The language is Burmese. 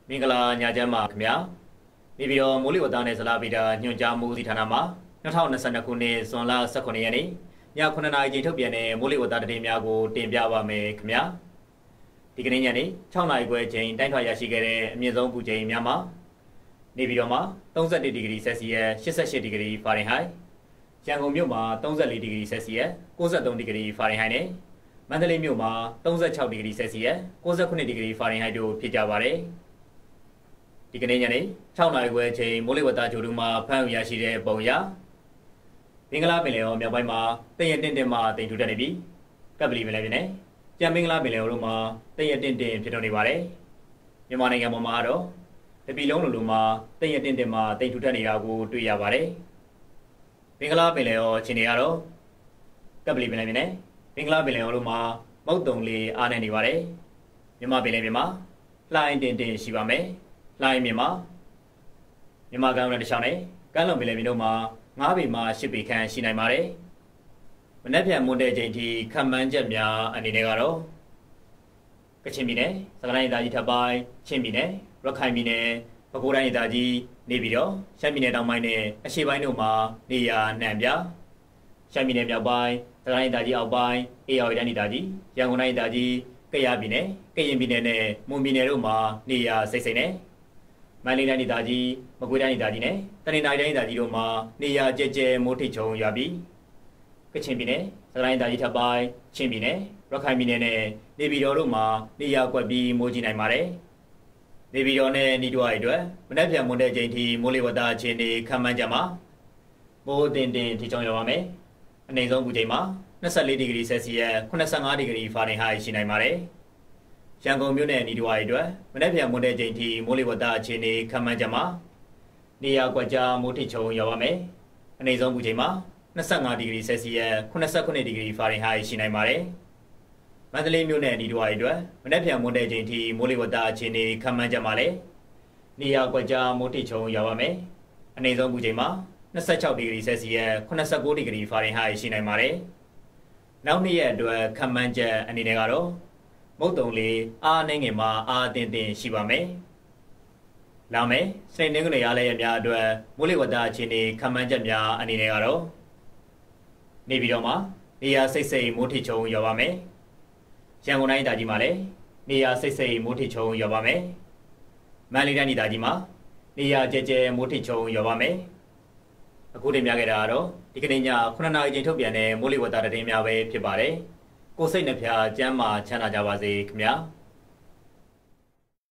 မင်္ဂလာညချမ်းပါခင်ဗျာနေပြီးတော့မိုးလေဝသနဲ့ဇလာဗီတာညွှန်ကြားမှုစီဌာနမှာ2022ခုနှစ်ဇွန်လ18ရက်နေ့ည9:00နာရီချိန်ထုတ်ပြန်တဲ့မိုးလေဝသသတင်းများကိုတင်ပြပါမယ်ခင်ဗျာဒီကနေ့ညနေ6:00နာရီခွဲချိန်တိုင်းထွာရရှိခဲ့တဲ့အမြင့်ဆုံးပူချိန်များမှာနေပြီးတော့မှာ31ဒီဂရီဆယ်စီယပ်88ဒီဂရီဖာရင်ဟိုက်ရန်ကုန်မြို့မှာ34ဒီဂရီဆယ်စီယပ်93ဒီဂရီဖာရင်ဟိုက်နဲ့မန္တလေးမြို့မှာ36ဒီဂရီဆယ်စီယပ်69ဒီဂရီဖာရင်ဟိုက်တို့ဖြစ်ကြပါတယ်ဒီကနေ့ညနေ6:00နာရီခွဲချိန်မိုးလေဝသကြိုတူမှာဖမ်းယူရရှိတဲ့ပုံရမင်္ဂလာပင်လယ်အော်မြောက်ပိုင်းမှာတည့်ရတင့်တင်မှတိမ်ထူထပ်နေပြီးကပ်ပလီပင်လယ်ပြင်နဲ့ကြံမင်္ဂလာပင်လယ်အော်တို့မှာတည့်ရတင့်တင်ဖြစ်နေပါတယ်မြန်မာနိုင်ငံပေါ်မှာတော့တပီလုံးလိုမှာတည့်ရတင့်တင်မှတိမ်ထူထပ်နေတာကိုတွေ့ရပါတယ်မင်္ဂလာပင်လယ်အော်ခြေနေကတော့ကပ်ပလီပင်လယ်ပြင်နဲ့မင်္ဂလာပင်လယ်အော်တို့မှာမုတ်တုံလေးအားနေပါတယ်မြန်မာပင်လယ်ပြင်မှာလှိုင်းတင်ရှိပါမယ်လှိုင်းမြင်မှာမြန်မာကမ်းလွန်တစ်ချောင်းနဲ့ကမ်းလွန်ပင်လယ်ပြင်တို့မှာ9ပေမှ10ပေခန့်ရှိနိုင်ပါတယ်။မနက်ဖြန်မွန်းတဲ့ချိန်ထိခန့်မှန်းချက်များအနေနဲ့ကတော့ကချင်ပြည်နယ်၊စကိုင်းတိုင်းဒေသကြီးထပ်ပိုင်း၊ချင်းပြည်နယ်၊ရခိုင်ပြည်နယ်၊ပဲခူးတိုင်းဒေသကြီးနေပြီးတော့ရှမ်းပြည်နယ်တောင်ပိုင်းနဲ့အရှေ့ပိုင်းတို့မှာနေရာနှံပြရှမ်းပြည်နယ်မြောက်ပိုင်း၊စကိုင်းတိုင်းဒေသကြီးအောက်ပိုင်း၊အေရဝတီတိုင်းဒေသကြီး၊ရန်ကုန်တိုင်းဒေသကြီး၊ကယားပြည်နယ်၊ကရင်ပြည်နယ်နဲ့မွန်ပြည်နယ်တို့မှာနေရာစိတ်နဲ့မန္တလေးတိုင်းဒေသကြီးမကွေးတိုင်းဒေသကြီးနဲ့တနင်္သာရီတိုင်းဒေသကြီးတို့မှာနေရာကျဲမိုးထိပ်ချုံရွာပြီးကချင်ပြည်နယ်စကိုင်းတိုင်းဒေသကြီးထပ်ပိုင်းချင်းပြည်နယ်ရခိုင်ပြည်နယ်နဲ့နေပြည်တော်တို့မှာနေရာကွက်ပြီးမိုးကြီးနိုင်ပါတယ်နေပြည်တော်နဲ့နီးတွားတွေအတွက်မနက်ဖြန်မွန်းတဲ့ချိန်ထိမိုးလေဝသအခြေအနေခန့်မှန်းကြမှာမိုးတင်ထိချုံရွာပါမယ်အနည်းဆုံးပူချိန်မှာ24ဒီဂရီဆယ်စီယပ်85ဒီဂရီဖာရင်ဟိုက်ရှိနိုင်ပါတယ်ရန်ကုန်မြို့နယ်နီးတွားတွေအတွက်မနေ့ပြန်မွန်းတဲ့ချိန်ထိမိုးလေဝသအခြေအနေခန့်မှန်းကြမှာနေရာကွက်ကြားမိုးထိပ်ချုံရွာပါမယ်။အနည်းဆုံးပူချိန်မှာ25ဒီဂရီဆယ်စီယပ်89ဒီဂရီဖာရင်ဟိုက်ရှိနိုင်ပါတယ်။မန္တလေးမြို့နယ်နီးတွားတွေအတွက်မနေ့ပြန်မွန်းတဲ့ချိန်ထိမိုးလေဝသအခြေအနေခန့်မှန်းကြမှာလေနေရာကွက်ကြားမိုးထိပ်ချုံရွာပါမယ်။အနည်းဆုံးပူချိန်မှာ26ဒီဂရီဆယ်စီယပ်89ဒီဂရီဖာရင်ဟိုက်ရှိနိုင်ပါတယ်။နောက်နှစ်ရက်အတွက်ခန့်မှန်းချက်အနေနဲ့ကတော့မုတ်တုံလေးအားနေငယ်မှာအားတင်ရှိပါမယ်။လာမယ်စနေနေ့ကနေရလည်းရများအတွက်မိုးလေဝသအခြေအနေခန့်မှန်းချက်များအနေနဲ့ကတော့နေပြည်တော်မှာနေရာစိတ်မိုးထိချုံရွာပါမယ်။ရန်ကုန်တိုင်းဒေသကြီးမှာလည်းနေရာစိတ်မိုးထိချုံရွာပါမယ်။မန္တလေးတိုင်းဒေသကြီးမှာနေရာကျဲမိုးထိချုံရွာပါမယ်။အခုတင်ပြခဲ့တာကတော့ဒီကနေ့ည9:00နာရီချိန်ထုတ်ပြန်တဲ့မိုးလေဝသသတင်းများပဲဖြစ်ပါတယ်။ကိုယ်စိတ်နှဖျားကျမ်းမာချမ်းသာကြပါစေခင်ဗျာ။